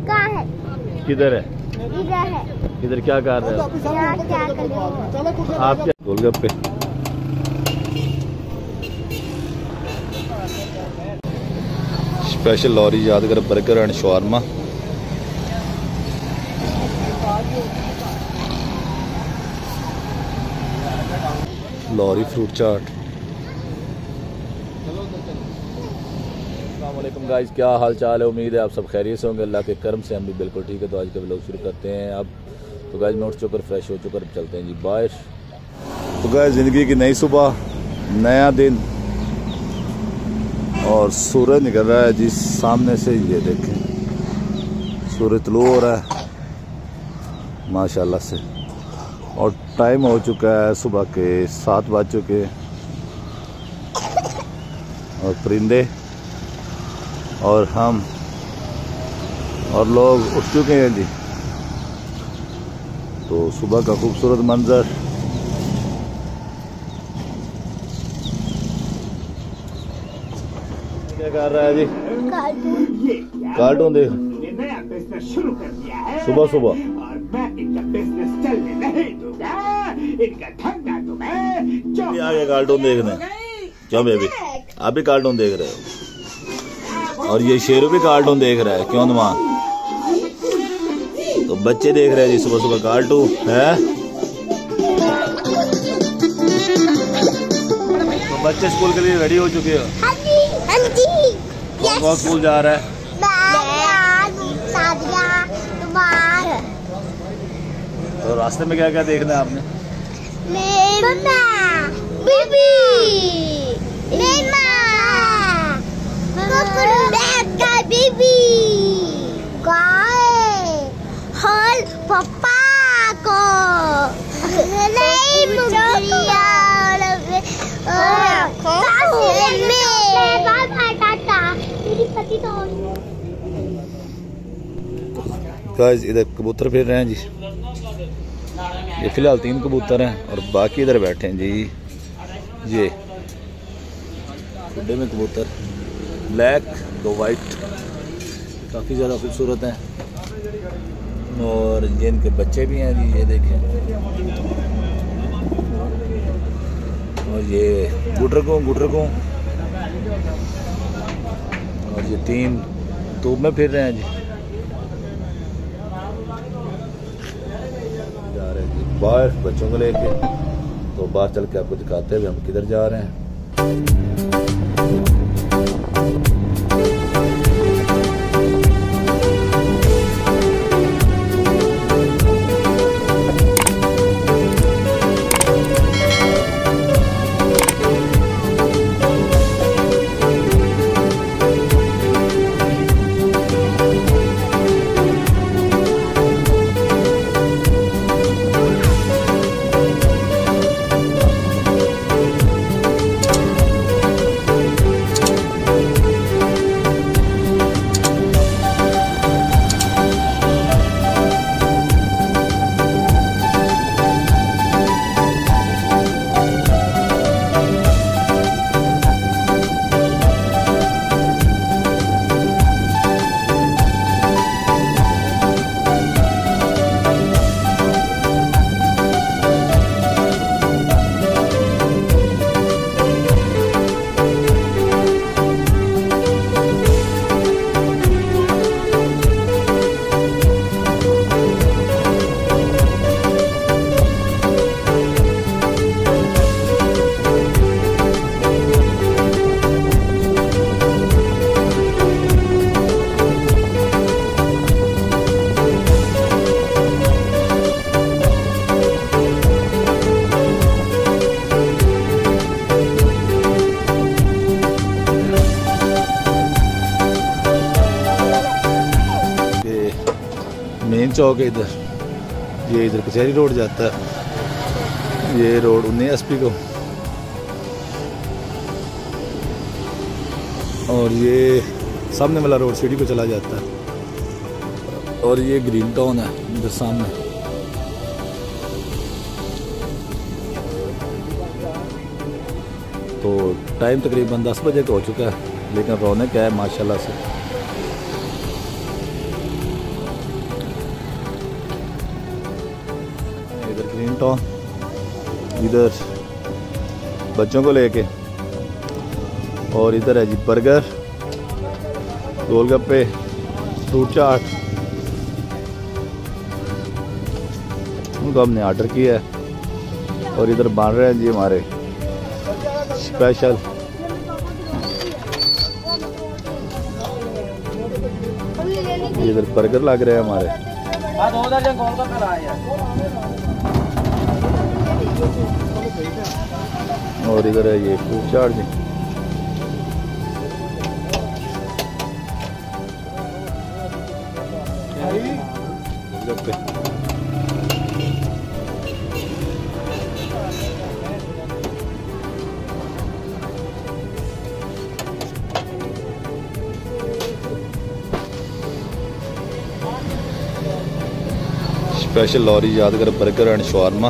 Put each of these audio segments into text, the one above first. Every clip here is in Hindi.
कहाँ है? किधर है? इधर है। इधर क्या कर रहे हो? आप क्या? Golgappe. Special lorry Yadgar burger and shawarma. Lorry fruit chaat. अस्सलामुअलैकुम गाइस, क्या हाल चाल है? उम्मीद है आप सब खैरियत से होंगे। अल्लाह के करम से हम भी बिल्कुल ठीक है। तो आज का व्लॉग शुरू करते हैं। अब तो गाइस मैं उठ चुकर फ्रेश हो चुकर चलते हैं जी बाहर। तो गाइस ज़िंदगी की नई सुबह, नया दिन और सूरज निकल रहा है जी सामने से। ये देखें सूरज तुलू हो रहा है माशाल्लाह से। और टाइम हो चुका है सुबह के 7 बज चुके और परिंदे और हम और लोग उठ चुके हैं जी। तो सुबह का खूबसूरत मंजर। क्या कर रहा है जी? कार्टून देख। नया बिजनेस शुरू कर दिया है सुबह सुबह और मैं इनका बिजनेस चलने नहीं दूंगा। इनका धंधा तो मैं आ गया कार्टून देखने। क्यों बेबी आप भी कार्टून देख रहे हो? और ये शेरू भी कार्टून देख रहा है। क्यों नुमान? तो बच्चे देख रहे हैं जी सुबह सुबह कार्टून है। तो बच्चे स्कूल के लिए रेडी हो चुके हो? कौन स्कूल जा रहा है? तो रास्ते में क्या क्या देखना है आपने? पापा को गाइस इधर कबूतर फिर रहे हैं जी। ये फिलहाल 3 कबूतर हैं और बाकी इधर बैठे हैं जी। ये गुड्डे में कबूतर ब्लैक 2 वाइट काफ़ी ज़्यादा खूबसूरत हैं। और ये इनके बच्चे भी हैं जी, ये देखें। और ये गुटर को और ये 3 तूब में फिर रहे हैं जी। जा रहे हैं जी बाहर बच्चों को लेके। तो बाहर चल के आपको दिखाते हैं हम किधर जा रहे हैं। मेन चौक है इधर। ये इधर कचहरी रोड जाता है। ये रोड 19 SP को। और ये सामने वाला रोड सीढ़ी को चला जाता है। और ये ग्रीन टाउन है इधर सामने। तो टाइम तकरीबन 10 बजे का हो चुका है, लेकिन रौनक है माशाल्लाह से। पॉपकॉर्न, इधर बच्चों को लेके, और इधर है जी बर्गर, गोलगप्पे, फ्रूट चाट, उनको हमने ऑर्डर किया है। और इधर बन रहे हैं जी हमारे स्पेशल इधर बर्गर लग रहे हैं हमारे। और इधर है ये फ्रूट चाट जी। Special lorry Yadgar burger and shawarma.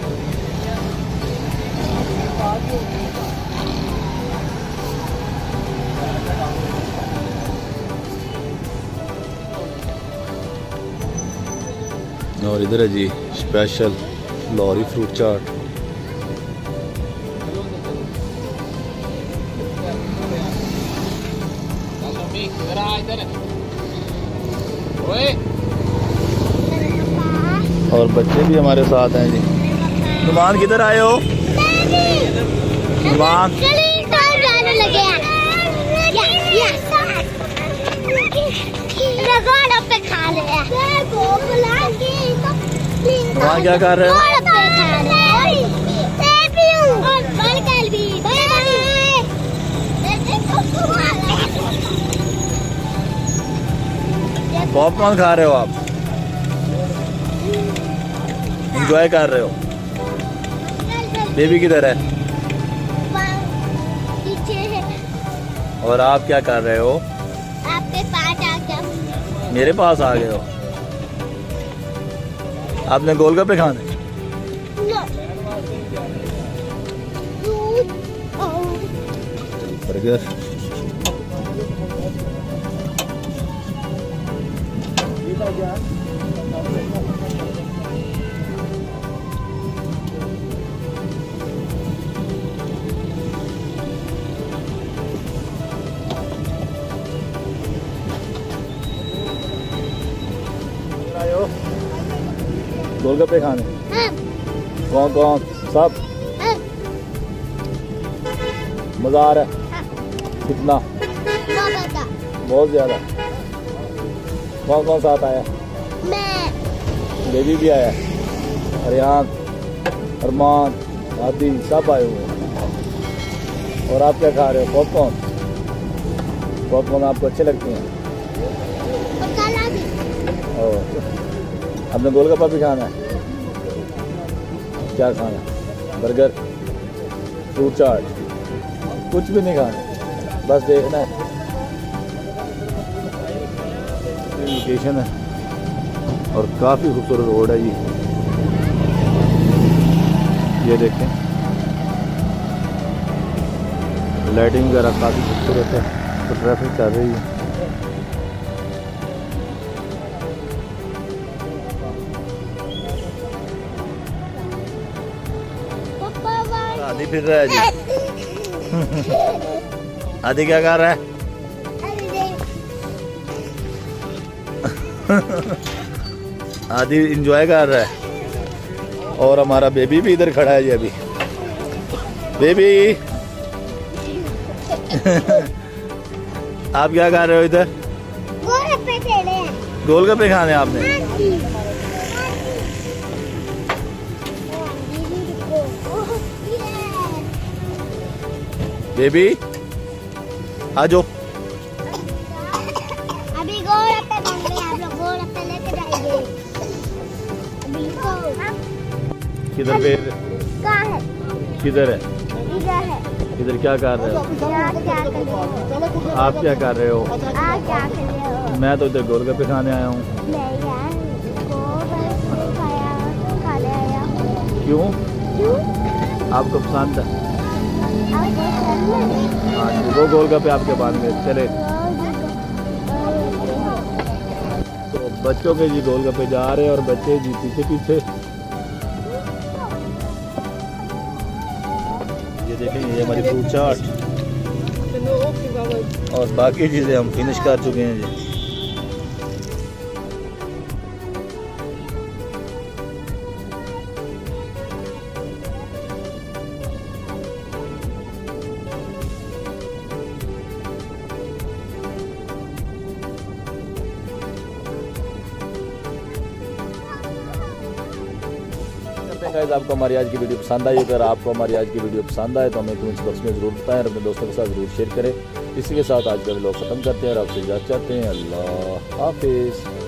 और इधर है जी स्पेशल लॉरी फ्रूट चाट। और बच्चे भी हमारे साथ हैं जी। नुमान किधर आए हो? नुमान जाने लगे हैं। पे खा रहे हैं। नुमान क्या कर रहे हो? पॉपकॉर्न खा रहे हो आप? एंजॉय कर रहे हो? बेबी किधर है? और आप क्या कर रहे हो? आपके पास आ गया। मेरे पास आ गए हो? आपने गोलगप्पे खाने? बर्गर, गोलगप्पे खाने? कौन कौन? सब? मजा आ रहा है? कितना? बहुत ज्यादा। कौन कौन साथ आया? मैं। बेबी भी आया, अरियान, अरमान, आदि सब आए हुए हैं। और आप क्या खा रहे हो? पॉपकॉर्न। पॉपकॉर्न आपको अच्छे लगते हैं? और आपने गोलगप्पा भी खाना है? क्या खाना है? बर्गर, फ्रूट चाट, कुछ भी नहीं खाना, बस देखना है। लोकेशन है और काफ़ी खूबसूरत रोड है ये देखें, लाइटिंग वगैरह काफ़ी खूबसूरत है। तो ट्रैफिक चल रही है। आदि फिर रहा है जी। आदि क्या कर रहा है? आदि इंजॉय कर रहा है। और हमारा बेबी भी इधर खड़ा है जी अभी। बेबी आप क्या कर रहे हो इधर? गोलगप्पे खेले हैं। गोलगप्पे खाने आपने? बेबी आ जाओ। अभी गोलगप्पे बन रहे हैं, आप लोग गोलगप्पे लेके जाएंगे। अभी तो किधर पे? कहाँ है? किधर है? इधर है। इधर क्या कर रहे हो? आप क्या कर रहे हो? आप क्या कर रहे हो? आप क्या कर रहे हो? मैं तो इधर गोलगप्पे खाने आया हूँ। मैं यार गोलगप्पे खाने आया हूँ। क्यों? क्यों? आपको पसंद है? आपको पसंद है? हाँ जी, वो गोलगप्पे आपके पास में चले। तो बच्चों के जी गोलगप्पे जा रहे हैं और बच्चे जी पीछे पीछे। देखें ये हमारी फ्रूट चाट और बाकी चीज़ें हम फिनिश कर चुके हैं जी। गाइस आपको हमारी आज की वीडियो पसंद आई, अगर आपको हमारी आज की वीडियो पसंद आए तो हमें कमेंट्स बॉक्स में ज़रूर बताएं और अपने दोस्तों के साथ ज़रूर शेयर करें। इसी के साथ आज का व्लॉग ख़त्म करते हैं और आपसे इजाज़त चाहते हैं। अल्लाह हाफिज़।